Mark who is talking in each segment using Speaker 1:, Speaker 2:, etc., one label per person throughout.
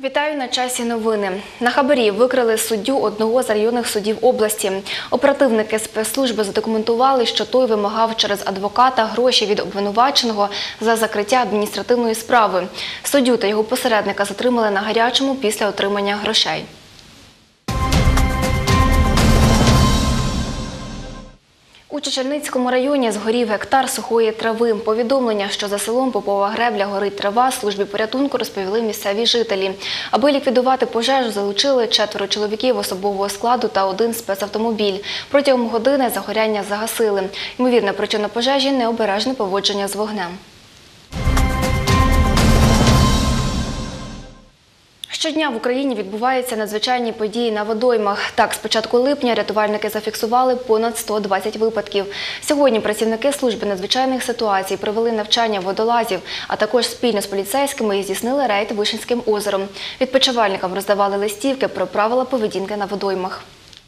Speaker 1: Вітаю, на часі новини. На хабарі викрили суддю одного з районних судів області. Оперативники спецслужби задокументували, що той вимагав через адвоката гроші від обвинуваченого за закриття адміністративної справи. Суддю та його посередника затримали на гарячому після отримання грошей. У Чечільницькому районі згорів гектар сухої трави. Повідомлення, що за селом Попова Гребля горить трава, службі порятунку розповіли місцеві жителі. Аби ліквідувати пожежу, залучили 4 чоловіків особового складу та 1 спецавтомобіль. Протягом години загоряння загасили. Ймовірна причина пожежі – необережне поводження з вогнем. Щодня в Україні відбуваються надзвичайні події на водоймах. Так, з початку липня рятувальники зафіксували понад 120 випадків. Сьогодні працівники служби надзвичайних ситуацій провели навчання водолазів, а також спільно з поліцейськими здійснили рейд Вишенським озером. Відпочивальникам роздавали листівки про правила поведінки на водоймах.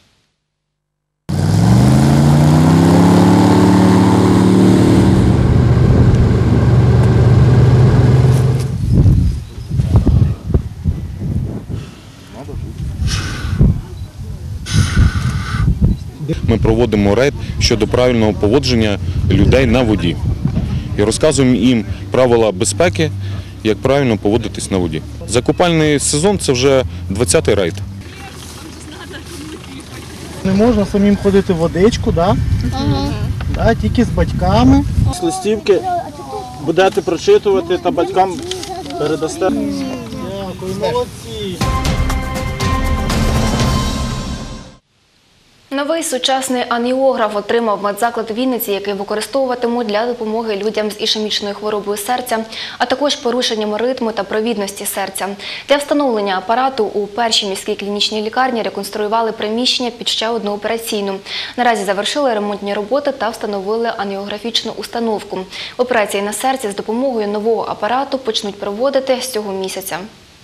Speaker 2: Ми проводимо рейд щодо правильного поводження людей на воді і розказуємо їм правила безпеки, як правильно поводитись на воді. Закупальний сезон – це вже 20-й рейд.
Speaker 3: Не можна самим ходити в водичку, да? Да, тільки з батьками.
Speaker 4: Листівки будете прочитувати та батькам передасте.
Speaker 3: Дякую, молодці.
Speaker 1: Новий сучасний аніограф отримав медзаклад Вінниці, який використовуватимуть для допомоги людям з ішемічною хворобою серця, а також порушенням ритму та провідності серця. Для встановлення апарату у першій міській клінічній лікарні реконструювали приміщення під ще одну операційну. Наразі завершили ремонтні роботи та встановили аніографічну установку. Операції на серці з допомогою нового апарату почнуть проводити з цього місяця.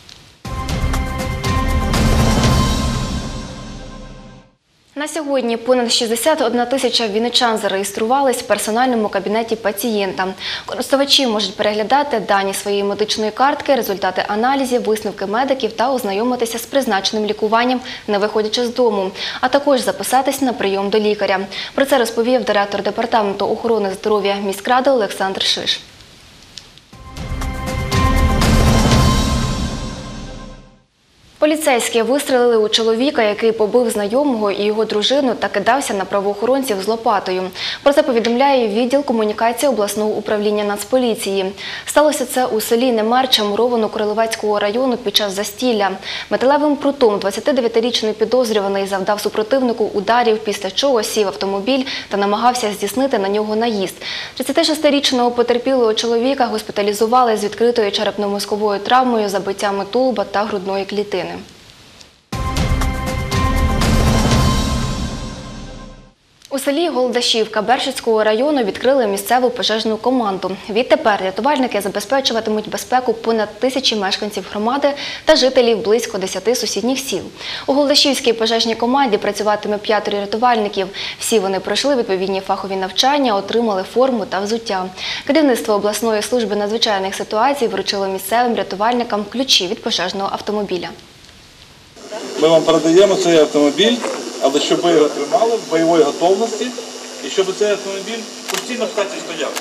Speaker 1: На сьогодні понад 61 тисяча вінничан зареєструвались в персональному кабінеті пацієнта. Користувачі можуть переглядати дані своєї медичної картки, результати аналізів, висновки медиків та ознайомитися з призначеним лікуванням, не виходячи з дому, а також записатись на прийом до лікаря. Про це розповів директор департаменту охорони здоров'я міськради Олександр Шиш. Поліцейські вистрелили у чоловіка, який побив знайомого і його дружину та кидався на правоохоронців з лопатою. Про це повідомляє відділ комунікації обласного управління Нацполіції. Сталося це у селі Немерча Муровано-Криловецького району під час застілля. Металевим прутом 29-річний підозрюваний завдав супротивнику ударів, після чого сів в автомобіль та намагався здійснити на нього наїзд. 36-річного потерпілого чоловіка госпіталізували з відкритою черепно-мозковою травмою, забиттями тулуба та грудної клітини. У селі Голдашівка Бершицького району відкрили місцеву пожежну команду. Відтепер рятувальники забезпечуватимуть безпеку понад 1000 мешканців громади та жителів близько 10 сусідніх сіл. У Голдашівській пожежній команді працюватиме 5 рятувальників. Всі вони пройшли відповідні фахові навчання, отримали форму та взуття. Керівництво обласної служби надзвичайних ситуацій вручило місцевим рятувальникам ключі від пожежного автомобіля.
Speaker 5: Ми вам передаємо цей автомобіль, але щоб ви його тримали в бойовій готовності і щоб цей автомобіль постійно в хаті стояв.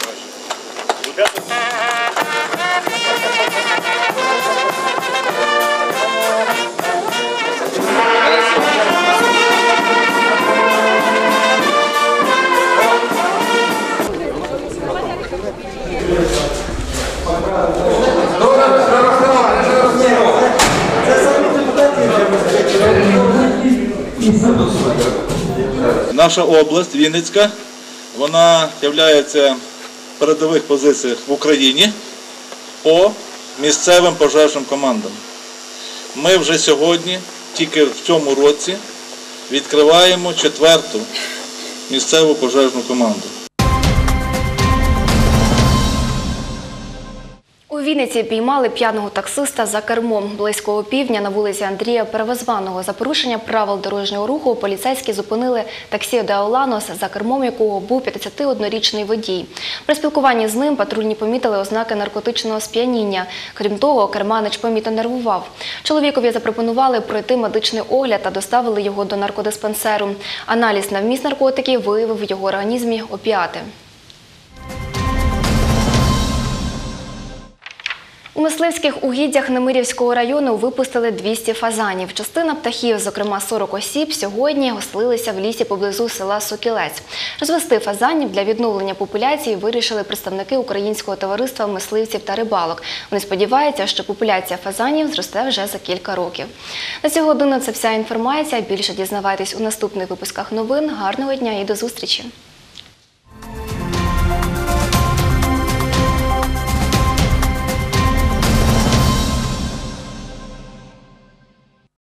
Speaker 5: Наша область, Вінницька, вона є в передових позиціях в Україні по місцевим пожежним командам. Ми вже сьогодні, тільки в цьому році, відкриваємо 4-ту місцеву пожежну команду.
Speaker 1: У У Вінниці піймали п'яного таксиста за кермом. Близько опівдня на вулиці Андрія Перевозваного за порушення правил дорожнього руху поліцейські зупинили таксі «Деоланос», за кермом якого був 51-річний водій. При спілкуванні з ним патрульні помітили ознаки наркотичного сп'яніння. Крім того, керманич помітно нервував. Чоловікові запропонували пройти медичний огляд та доставили його до наркодиспансеру. Аналіз на вміст наркотиків виявив в його організмі опіати. У мисливських угіддях Немирівського району випустили 200 фазанів. Частина птахів, зокрема 40 осіб, сьогодні оселилися в лісі поблизу села Сокілець. Розвести фазанів для відновлення популяції вирішили представники Українського товариства мисливців та рибалок. Вони сподіваються, що популяція фазанів зросте вже за кілька років. На цю годину це вся інформація. Більше дізнавайтесь у наступних випусках новин. Гарного дня і до зустрічі!